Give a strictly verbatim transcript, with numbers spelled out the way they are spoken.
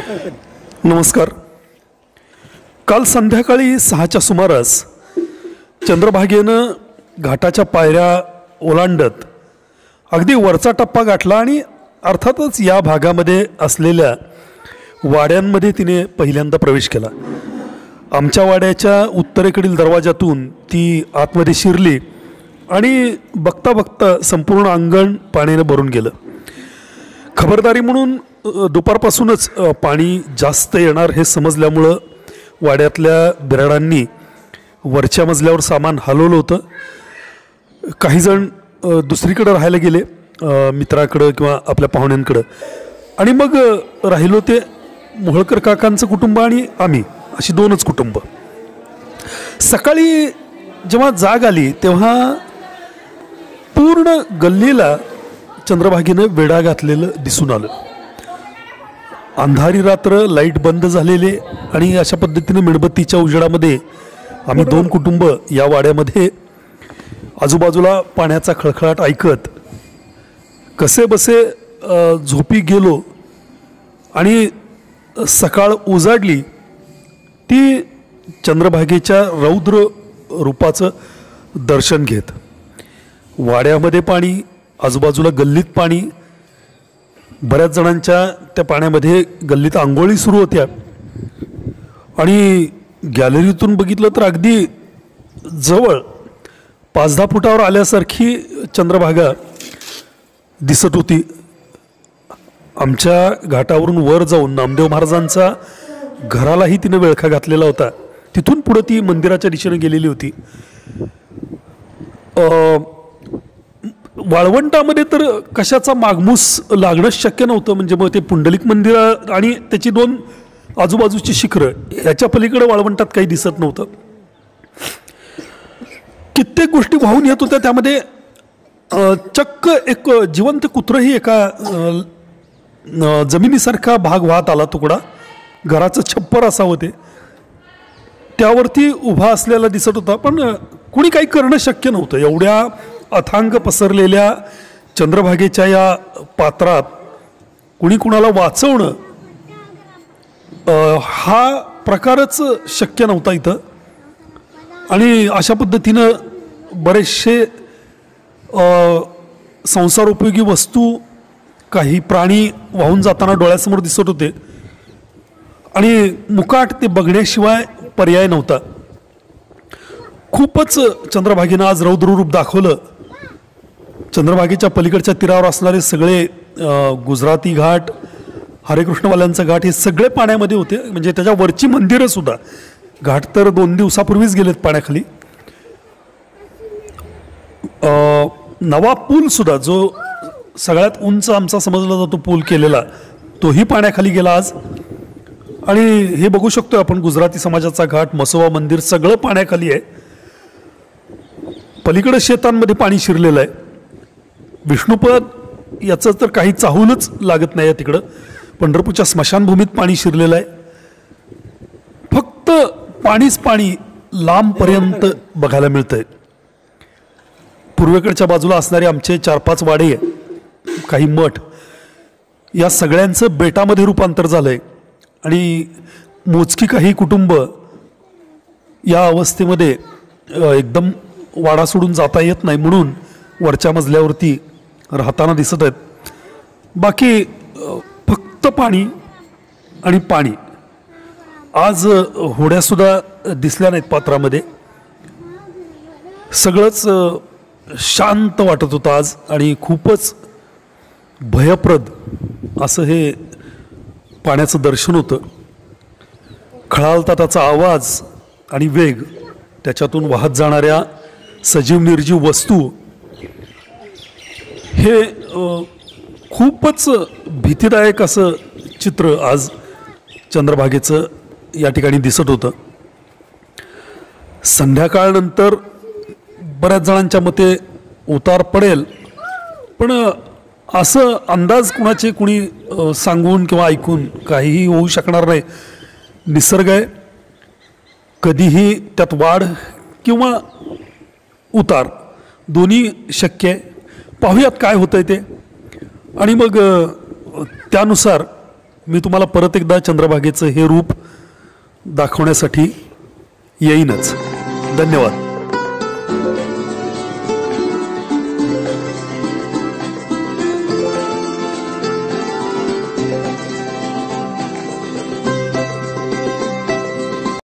नमस्कार. काल संध्याकाळी सहाच्या सुमारास चंद्रभागेनं घाटाच्या पायऱ्या ओलांडत अगदी वरचा टप्पा गाठला आणि अर्थातच या भागामध्ये असलेल्या वाड्यांमध्ये तिने पहिल्यांदा प्रवेश केला. आमच्या वाड्याच्या उत्तरेकडील दरवाजातून ती आतमध्ये शिरली आणि बघता बघता संपूर्ण अंगण पाण्याने भरून गेलं. खबरदारी म्हणून दुपारपासूनच पाणी जास्त येणार हे समजल्यामुळं वाड्यातल्या बिराडांनी वरच्या मजल्यावर सामान हलवलं होतं. काहीजण दुसरीकडं राहायला गेले, मित्राकडं किंवा आपल्या पाहुण्यांकडं, आणि मग राहिलो ते मोहोळकर काकांचं कुटुंब आणि आम्ही, अशी दोनच कुटुंब. सकाळी जेव्हा जाग आली तेव्हा पूर्ण गल्लीला चंद्रभागेनं वेढा घातलेलं दिसून आलं. अंधारी रात्र, लाईट बंद झालेले, आणि अशा पद्धतीने मेणबत्तीच्या उजेडामध्ये आम्ही दोन कुटुंब या वाड्यामध्ये आजूबाजूला पाण्याचा खळखळाट ऐकत कसे बसे झोपी गेलो. आणि सकाळ उजाडली ती चंद्रभागेच्या रौद्र रूपाचं दर्शन घेत. वाड्यामध्ये पाणी, आजूबाजूला गल्लीत पाणी, बऱ्याच जणांच्या त्या पाण्यामध्ये गल्लीत आंघोळी सुरू होत्या. आणि गॅलरीतून बघितलं तर अगदी जवळ पाच दहा फुटावर आल्यासारखी चंद्रभागा दिसत होती. आमच्या घाटावरून वर जाऊन नामदेव महाराजांचा घरालाही तिने वेळखा घातलेला होता. तिथून पुढं ती मंदिराच्या दिशेने गेलेली होती. वाळवंटामध्ये तर कशाचा मागमूस लागणंच शक्य नव्हतं. म्हणजे मग ते पुंडलिक मंदिर आणि त्याची दोन आजूबाजूची शिखरं, ह्याच्या पलीकडे वाळवंटात काही दिसत नव्हतं. कित्येक गोष्टी वाहून येत होत्या. त्यामध्ये चक्क एक जिवंत कुत्रही एका जमिनीसारखा भाग वाहत आला. तुकडा घराचं छप्पर असावं ते, त्यावरती उभा असलेला दिसत होता. पण कुणी काही करणं शक्य नव्हतं. एवढ्या अथांग पसरलेल्या चंद्रभागेच्या या पात्रात कुणी कुणाला वाचवणं हा प्रकारच शक्य नव्हता इथं. आणि अशा पद्धतीनं बरेचसे संसारोपयोगी वस्तू, काही प्राणी वाहून जाताना डोळ्यासमोर दिसत होते. आणि मुकाट ते बघण्याशिवाय पर्याय नव्हता. खूपच चंद्रभागेनं आज रौद्ररूप दाखवलं. चंद्रभागेच्या पलीकडच्या तीरावर असणारे सगळे गुजराती घाट, हरेकृष्णवाल्यांचा घाट, हे सगळे पाण्यामध्ये होते. म्हणजे त्याच्या वरची मंदिरं सुद्धा. घाट तर दोन दिवसापूर्वीच गेलेत पाण्याखाली. नवा पूल सुद्धा, जो सगळ्यात उंच आमचा समजला जातो पूल केलेला, तोही पाण्याखाली गेला आज. आणि हे बघू शकतो आपण, गुजराती समाजाचा घाट, मसोबा मंदिर सगळं पाण्याखाली आहे. पलीकडे शेतांमध्ये पाणी शिरलेलं आहे. विष्णुपद याचं तर काही चाहूलच लागत नाही आहे तिकडं. पंढरपूरच्या स्मशानभूमीत पाणी शिरलेलं आहे. फक्त पाणीच पाणी लांबपर्यंत बघायला मिळतंय. पूर्वेकडच्या बाजूला असणारे आमचे चार पाच वाडे, काही मठ, या सगळ्यांचं बेटामध्ये रूपांतर झालंय. आणि मोजकी काही कुटुंब या अवस्थेमध्ये एकदम वाडा सोडून जाता येत नाही म्हणून वरच्या मजल्यावरती राहताना दिसत आहेत. बाकी फक्त पाणी आणि पाणी. आज होड्यासुद्धा दिसल्या नाहीत पात्रामध्ये. सगळंच शांत वाटत होतं आज. आणि खूपच भयप्रद असं हे पाण्याचं दर्शन होतं. खळाळता त्याचा आवाज आणि वेग, त्याच्यातून वाहत जाणाऱ्या सजीव निर्जीव वस्तू, हे खूपच भीतीदायक असं चित्र आज चंद्रभागेचं या ठिकाणी दिसत होतं. संध्याकाळनंतर बऱ्याच जणांच्या मते उतार पडेल, पण असं अंदाज कुणाचे कुणी सांगून किंवा ऐकून काहीही होऊ शकणार नाही. निसर्ग आहे, कधीही त्यात वाढ किंवा उतार दोन्ही शक्य आहे. पाहूयात काय होतंय ते, आणि मग त्यानुसार मी तुम्हाला परत एकदा चंद्रभागेचं हे रूप दाखवण्यासाठी येईनच. धन्यवाद.